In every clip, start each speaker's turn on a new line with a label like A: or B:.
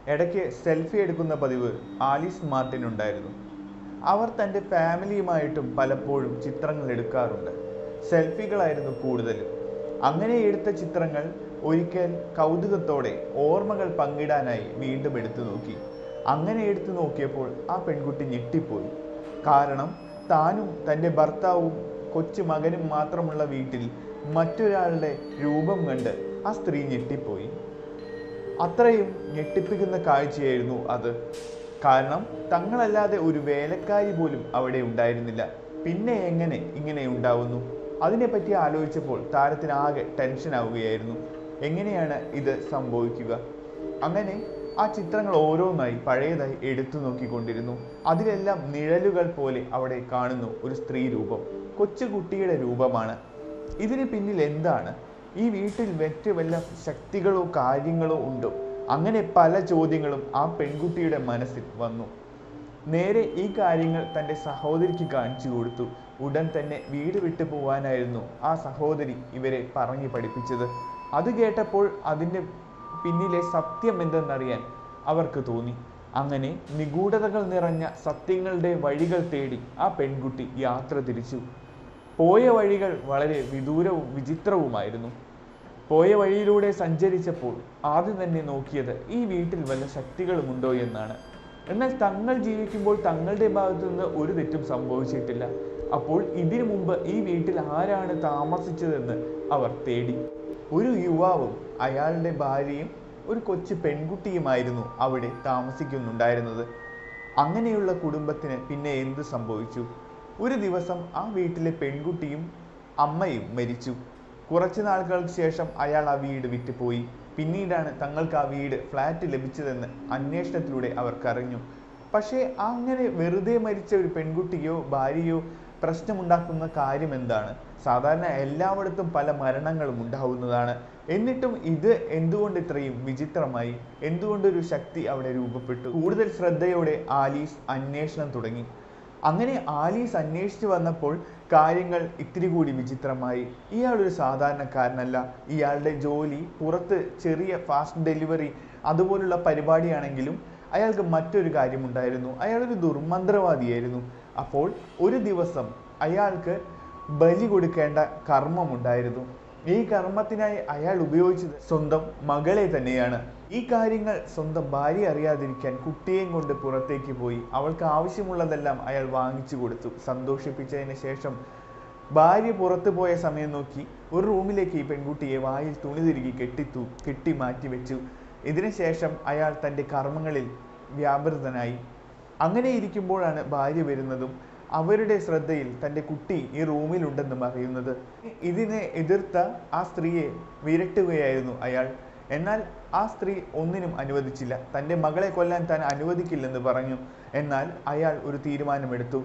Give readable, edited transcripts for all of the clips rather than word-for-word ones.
A: ഇടയ്ക്ക് സെൽഫി എടുക്കുന്ന പതിവ് ആലീസ് മാർട്ടിനുണ്ടായിരുന്നു. അവർ തൻ്റെ ഫാമിലിയുമായിട്ടും പലപ്പോഴും ചിത്രങ്ങൾ എടുക്കാറുണ്ട്. സെൽഫികളായിരുന്നു കൂടുതലും. അങ്ങനെ എടുത്ത ചിത്രങ്ങൾ ഒരിക്കൽ കൗതുകത്തോടെ ഓർമ്മകൾ പങ്കിടാനായി വീണ്ടും എടുത്തു നോക്കി. അങ്ങനെ എടുത്തു നോക്കിയപ്പോൾ ആ പെൺകുട്ടി ഞെട്ടിപ്പോയി. കാരണം താനും തൻ്റെ ഭർത്താവും കൊച്ചു മകനും മാത്രമുള്ള വീട്ടിൽ മറ്റൊരാളുടെ രൂപം കണ്ട് ആ സ്ത്രീ ഞെട്ടിപ്പോയി. അത്രയും ഞെട്ടിപ്പിക്കുന്ന കാഴ്ചയായിരുന്നു അത്. കാരണം തങ്ങളല്ലാതെ ഒരു വേലക്കാരി പോലും അവിടെ ഉണ്ടായിരുന്നില്ല. പിന്നെ എങ്ങനെ ഇങ്ങനെ ഉണ്ടാവുന്നു? അതിനെപ്പറ്റി ആലോചിച്ചപ്പോൾ താരത്തിനാകെ ടെൻഷൻ ആവുകയായിരുന്നു. എങ്ങനെയാണ് ഇത് സംഭവിക്കുക? അങ്ങനെ ആ ചിത്രങ്ങൾ ഓരോന്നായി പഴയതായി എടുത്തു നോക്കിക്കൊണ്ടിരുന്നു. അതിലെല്ലാം നിഴലുകൾ പോലെ അവിടെ കാണുന്നു ഒരു സ്ത്രീ രൂപം. കൊച്ചുകുട്ടിയുടെ രൂപമാണ്. ഇതിന് പിന്നിൽ എന്താണ്? ഈ വീട്ടിൽ മറ്റ് വല്ല ശക്തികളോ കാര്യങ്ങളോ ഉണ്ടോ? അങ്ങനെ പല ചോദ്യങ്ങളും ആ പെൺകുട്ടിയുടെ മനസ്സിൽ വന്നു. നേരെ ഈ കാര്യങ്ങൾ തൻ്റെ സഹോദരിക്ക് കാണിച്ചു കൊടുത്തു. ഉടൻ തന്നെ വീട് വിട്ടു പോവാനായിരുന്നു ആ സഹോദരി ഇവരെ പറഞ്ഞു പഠിപ്പിച്ചത്. അത് കേട്ടപ്പോൾ അതിൻ്റെ പിന്നിലെ സത്യം എന്തെന്നറിയാൻ അവർക്ക് തോന്നി. അങ്ങനെ നിഗൂഢതകൾ നിറഞ്ഞ സത്യങ്ങളുടെ വഴികൾ തേടി ആ പെൺകുട്ടി യാത്ര തിരിച്ചു. പോയ വഴികൾ വളരെ വിദൂരവും വിചിത്രവുമായിരുന്നു. പോയ വഴിയിലൂടെ സഞ്ചരിച്ചപ്പോൾ ആദ്യം തന്നെ നോക്കിയത് ഈ വീട്ടിൽ വല്ല ശക്തികളുമുണ്ടോ എന്നാണ്. എന്നാൽ തങ്ങൾ ജീവിക്കുമ്പോൾ തങ്ങളുടെ ഭാഗത്തു നിന്ന് ഒരു തെറ്റും സംഭവിച്ചിട്ടില്ല. അപ്പോൾ ഇതിനു മുമ്പ് ഈ വീട്ടിൽ ആരാണ് താമസിച്ചതെന്ന് അവർ തേടി. ഒരു യുവാവും അയാളുടെ ഭാര്യയും ഒരു കൊച്ചു പെൺകുട്ടിയുമായിരുന്നു അവിടെ താമസിക്കുന്നുണ്ടായിരുന്നത്. അങ്ങനെയുള്ള കുടുംബത്തിന് പിന്നെ എന്ത് സംഭവിച്ചു? ഒരു ദിവസം ആ വീട്ടിലെ പെൺകുട്ടിയും അമ്മയും മരിച്ചു. കുറച്ച് നാളുകൾക്ക് ശേഷം അയാൾ ആ വീട് വിറ്റുപോയി. പിന്നീടാണ് തങ്ങൾക്ക് ആ വീട് ഫ്ലാറ്റ് ലഭിച്ചതെന്ന് അന്വേഷണത്തിലൂടെ അവർക്കറിഞ്ഞു. പക്ഷേ അങ്ങനെ വെറുതെ മരിച്ച ഒരു പെൺകുട്ടിയോ ഭാര്യയോ പ്രശ്നമുണ്ടാക്കുന്ന കാര്യം എന്താണ്? സാധാരണ എല്ലായിടത്തും പല മരണങ്ങളും ഉണ്ടാവുന്നതാണ്. എന്നിട്ടും ഇത് എന്തുകൊണ്ട് ഇത്രയും വിചിത്രമായി? എന്തുകൊണ്ടൊരു ശക്തി അവിടെ രൂപപ്പെട്ടു? കൂടുതൽ ശ്രദ്ധയോടെ ആലീസ് അന്വേഷണം തുടങ്ങി. അങ്ങനെ ആലീസ് അന്വേഷിച്ചു വന്നപ്പോൾ കാര്യങ്ങൾ ഇത്തിരി കൂടി വിചിത്രമായി. ഇയാളൊരു സാധാരണക്കാരനല്ല. ഇയാളുടെ ജോലി പുറത്ത് ചെറിയ ഫാസ്റ്റ് ഡെലിവറി അതുപോലുള്ള പരിപാടിയാണെങ്കിലും അയാൾക്ക് മറ്റൊരു കാര്യമുണ്ടായിരുന്നു. അയാളൊരു ദുർമന്ത്രവാദിയായിരുന്നു. അപ്പോൾ ഒരു ദിവസം അയാൾക്ക് ബലി കൊടുക്കേണ്ട കർമ്മമുണ്ടായിരുന്നു. ഈ കർമ്മത്തിനായി അയാൾ ഉപയോഗിച്ചത് സ്വന്തം മകളെ തന്നെയാണ്. ഈ കാര്യങ്ങൾ സ്വന്തം ഭാര്യ അറിയാതിരിക്കാൻ കുട്ടിയെയും കൊണ്ട് പുറത്തേക്ക് പോയി. അവൾക്ക് ആവശ്യമുള്ളതെല്ലാം അയാൾ വാങ്ങിച്ചു കൊടുത്തു. സന്തോഷിപ്പിച്ചതിന് ശേഷം ഭാര്യ പുറത്തു പോയ സമയം നോക്കി ഒരു റൂമിലേക്ക് ഈ പെൺകുട്ടിയെ വായിൽ തുണി തിരുകി കെട്ടി മാറ്റി വെച്ചു. ഇതിനുശേഷം അയാൾ തൻ്റെ കർമ്മങ്ങളിൽ വ്യാപൃതനായി. അങ്ങനെ ഇരിക്കുമ്പോഴാണ് ഭാര്യ വരുന്നതും അവരുടെ ശ്രദ്ധയിൽ തൻ്റെ കുട്ടി ഈ റൂമിലുണ്ടെന്നും അറിയുന്നത്. ഇതിനെ എതിർത്ത ആ സ്ത്രീയെ വിരട്ടുകയായിരുന്നു അയാൾ. എന്നാൽ ആ സ്ത്രീ ഒന്നിനും അനുവദിച്ചില്ല. തൻ്റെ മകളെ കൊല്ലാൻ താൻ അനുവദിക്കില്ലെന്ന് പറഞ്ഞു. എന്നാൽ അയാൾ ഒരു തീരുമാനമെടുത്തു.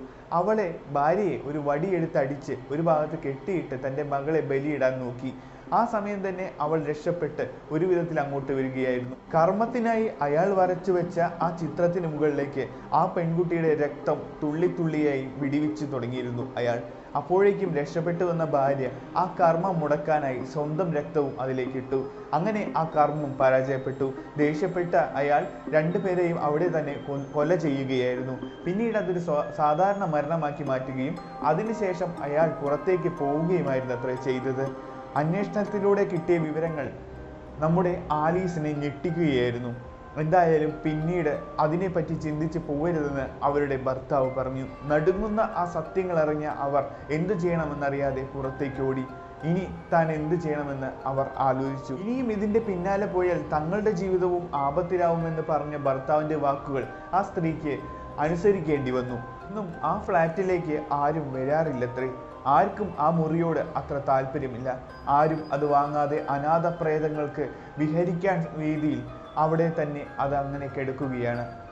A: ഭാര്യയെ ഒരു വടിയെടുത്ത് അടിച്ച് ഒരു ഭാഗത്ത് കെട്ടിയിട്ട് തൻ്റെ മകളെ ബലിയിടാൻ നോക്കി. ആ സമയം തന്നെ അവൾ രക്ഷപ്പെട്ട് ഒരു വിധത്തിൽ അങ്ങോട്ട് വരികയായിരുന്നു. കർമ്മത്തിനായി അയാൾ വരച്ചു വെച്ച ആ ചിത്രത്തിന് മുകളിലേക്ക് ആ പെൺകുട്ടിയുടെ രക്തം തുള്ളിയായി വിടിവിച്ചു തുടങ്ങിയിരുന്നു അയാൾ. അപ്പോഴേക്കും രക്ഷപ്പെട്ടു വന്ന ഭാര്യ ആ കർമ്മം മുടക്കാനായി സ്വന്തം രക്തവും അതിലേക്ക് ഇട്ടു. അങ്ങനെ ആ കർമ്മം പരാജയപ്പെട്ടു. ദേഷ്യപ്പെട്ട അയാൾ രണ്ടുപേരെയും അവിടെ തന്നെ കൊല ചെയ്യുകയായിരുന്നു. പിന്നീട് അതൊരു സാധാരണ മരണമാക്കി മാറ്റുകയും അതിനുശേഷം അയാൾ പുറത്തേക്ക് പോവുകയുമായിരുന്നു അത്രേ ചെയ്തത്. അന്വേഷണത്തിലൂടെ കിട്ടിയ വിവരങ്ങൾ നമ്മുടെ ആലീസിനെ ഞെട്ടിക്കുകയായിരുന്നു. എന്തായാലും പിന്നീട് അതിനെപ്പറ്റി ചിന്തിച്ച് പോകരുതെന്ന് അവരുടെ ഭർത്താവ് പറഞ്ഞു. നടുങ്ങുന്ന ആ സത്യങ്ങൾ അറിഞ്ഞ അവർ എന്തു ചെയ്യണമെന്നറിയാതെ പുറത്തേക്ക് ഓടി. ഇനി താൻ എന്ത് ചെയ്യണമെന്ന് അവർ ആലോചിച്ചു. ഇനിയും ഇതിൻ്റെ പിന്നാലെ പോയാൽ തങ്ങളുടെ ജീവിതവും ആപത്തിലാവുമെന്ന് പറഞ്ഞ ഭർത്താവിൻ്റെ വാക്കുകൾ ആ സ്ത്രീക്ക് അനുസരിക്കേണ്ടി വന്നു. ഇന്നും ആ ഫ്ലാറ്റിലേക്ക് ആരും വരാറില്ലത്രേ. ആർക്കും ആ മുറിയോട് അത്ര താല്പര്യമില്ല. ആരും അത് വാങ്ങാതെ അനാഥ പ്രേതങ്ങൾക്ക് വിഹരിക്കാൻ രീതിയിൽ അവിടെ തന്നെ അത് അങ്ങനെ കിടക്കുകയാണ്.